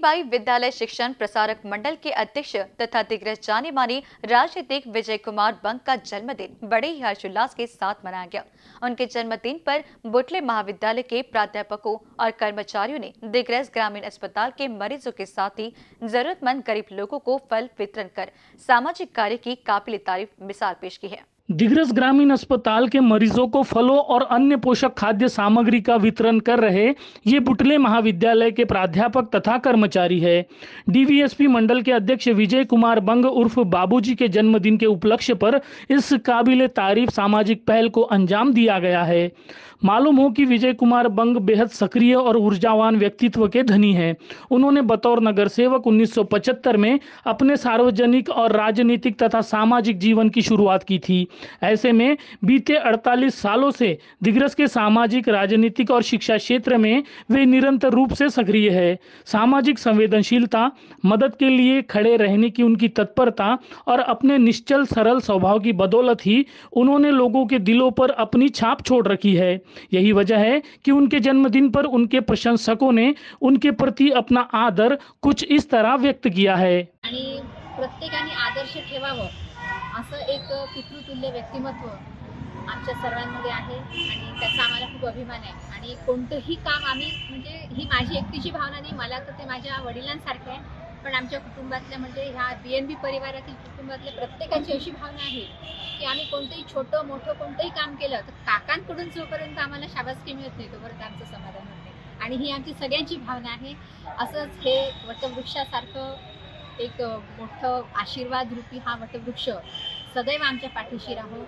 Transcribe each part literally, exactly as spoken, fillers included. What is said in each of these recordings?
दीनबाई विद्यालय शिक्षण प्रसारक मंडल के अध्यक्ष तथा दिग्गज जाने माने राजनीतिक विजय कुमार बंग का जन्मदिन बड़े ही हर्षोल्लास के साथ मनाया गया। उनके जन्मदिन पर बुटले महाविद्यालय के प्राध्यापकों और कर्मचारियों ने दिग्रस ग्रामीण अस्पताल के मरीजों के साथ ही जरूरतमंद गरीब लोगों को फल वितरण कर सामाजिक कार्य की काबिल तारीफ मिसाल पेश की है। दिग्रस ग्रामीण अस्पताल के मरीजों को फलों और अन्य पोषक खाद्य सामग्री का वितरण कर रहे ये बुटले महाविद्यालय के प्राध्यापक तथा कर्मचारी है। डीवीएसपी मंडल के अध्यक्ष विजय कुमार बंग उर्फ बाबूजी के जन्मदिन के उपलक्ष्य पर इस काबिले तारीफ सामाजिक पहल को अंजाम दिया गया है। मालूम हो कि विजय कुमार बंग बेहद सक्रिय और ऊर्जावान व्यक्तित्व के धनी हैं। उन्होंने बतौर नगर सेवक उन्नीस सौ पचहत्तर में अपने सार्वजनिक और राजनीतिक तथा सामाजिक जीवन की शुरुआत की थी। ऐसे में बीते अड़तालीस सालों से दिग्रस के सामाजिक, राजनीतिक और शिक्षा क्षेत्र में वे निरंतर रूप से सक्रिय है। सामाजिक संवेदनशीलता, मदद के लिए खड़े रहने की उनकी तत्परता और अपने निश्चल सरल स्वभाव की बदौलत ही उन्होंने लोगों के दिलों पर अपनी छाप छोड़ रखी है। यही वजह है कि उनके जन्मदिन पर उनके प्रशंसकों ने उनके प्रति अपना आदर कुछ इस तरह व्यक्त किया है। आणि प्रत्येकाने आदर्श ठेवावं असं एक पितृतुल्य व्यक्तिमत्व आमच्या सर्वांमध्ये आहे आणि त्याचा आम्हाला खूप अभिमान आहे। आणि कोणतंही काम आम्ही म्हणजे ही माझी एकटीची भावना नाही, मला तर ते माझ्या वडिलांसारखे आहे, पण आमच्या कुटुंबातल्या म्हणजे ह्या बीएनबी परिवारातील कुटुंबातल्या प्रत्येकाची अशी भावना आहे की आम्ही कोणतंही छोटं मोठं कोणतंही काम केलं तर काकांकडून जोपर्यंत आम्हाला शाबासकी मिळत नाही तोपर्यंत आमचं समाधान होत नाही। आणि ही आमची सगळ्यांची भावना आहे। असंच हे वटवृक्षासारखं एक मोठं आशीर्वाद रूपी हा वटवृक्ष सदैव आमच्या पाठीशी राहो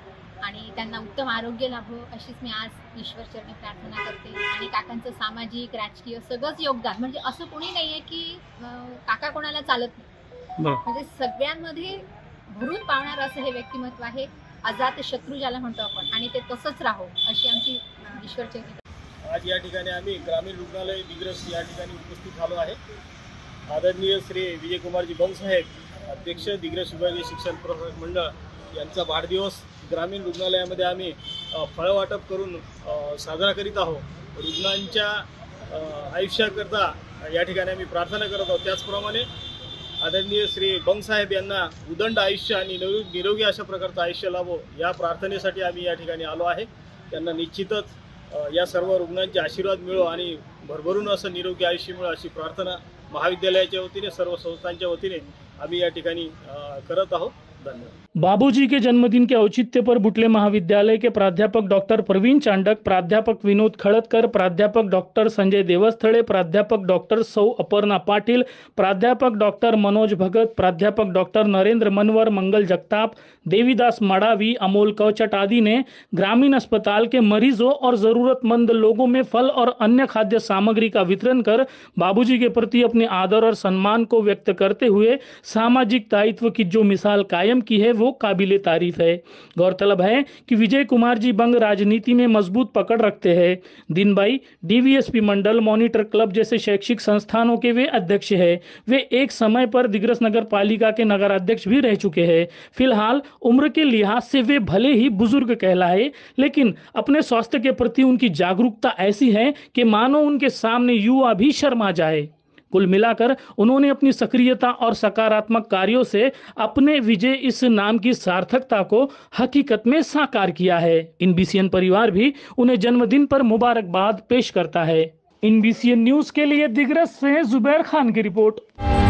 आणि त्यांना उत्तम आरोग्य लाभो अशीच मी आज ईश्वरचरणी प्रार्थना करते। आणि काकांचं सामाजिक, राजकीय सगळंच योगदान म्हणजे असं कोणी नाहीये की काका कोणाला चालत नाही, म्हणजे सगळ्यांमध्ये भरून पावणारं असं हे व्यक्तिमत्व आहे। अजात शत्रू ज्याला म्हणतो आपण, आणि ते तसंच राहो अशी आमची ईश्वरचरणी। आज या ठिकाणी आम्ही ग्रामीण रुग्णालय दिग्रस या ठिकाणी उपस्थित झालो आहे। आदरणीय श्री विजय कुमारजी बंग साहेब, अध्यक्ष दिग्रस विभागीय शिक्षण प्रसारक मंडळ यांचा वाढदिवस ग्रामीण रुग्णालयामध्ये आम्ही फळं वाटप करून साजरा करीत आहोत। रुग्णांच्या आयुष्याकरता या ठिकाणी आम्ही प्रार्थना करत आहोत। त्याचप्रमाणे आदरणीय श्री बंग साहेब यांना उदंड आयुष्य आणि निरोगी अशा प्रकारचं आयुष्य लाभो या प्रार्थनेसाठी आम्ही या ठिकाणी आलो आहे। त्यांना निश्चितच या सर्व रुग्णांचे आशीर्वाद मिळो आणि भरभरून असं निरोगी आयुष्य मिळो अशी प्रार्थना महाविद्यालयाच्या वतीने, सर्व संस्थांच्या वतीने आम्ही या ठिकाणी करत आहोत। धन्यवाद। बाबूजी के जन्मदिन के औचित्य पर बुटले महाविद्यालय के प्राध्यापक डॉक्टर प्रवीण चांडक, प्राध्यापक विनोद खड़तकर, प्राध्यापक डॉक्टर संजय देवस्थळे, प्राध्यापक डॉक्टर सौ अपर्णा पाटिल, प्राध्यापक डॉक्टर मनोज भगत, प्राध्यापक डॉक्टर नरेंद्र मनवर, मंगल जगताप, देवीदास मडावी, अमोल कौचट आदि ने ग्रामीण अस्पताल के मरीजों और ज़रूरतमंद लोगों में फल और अन्य खाद्य सामग्री का वितरण कर बाबूजी के प्रति अपने आदर और सम्मान को व्यक्त करते हुए सामाजिक दायित्व की जो मिसाल कायम की है वो काबिले तारीफ है। गौरतलब है कि विजय कुमार जी बंग राजनीति में मजबूत पकड़ रखते हैं। दीनबाई डीवीएसपी मंडल, मॉनिटर क्लब जैसे शैक्षिक संस्थानों के वे अध्यक्ष हैं। वे एक समय पर दिग्रस नगर पालिका के नगर अध्यक्ष भी रह चुके हैं। फिलहाल उम्र के लिहाज से वे भले ही बुजुर्ग कहलाए, लेकिन अपने स्वास्थ्य के प्रति उनकी जागरूकता ऐसी है कि मानो उनके सामने युवा भी शर्मा जाए। कुल मिलाकर उन्होंने अपनी सक्रियता और सकारात्मक कार्यों से अपने विजय इस नाम की सार्थकता को हकीकत में साकार किया है। इनबीसीएन परिवार भी उन्हें जन्मदिन पर मुबारकबाद पेश करता है। इनबीसीएन न्यूज के लिए दिग्रस से जुबैर खान की रिपोर्ट।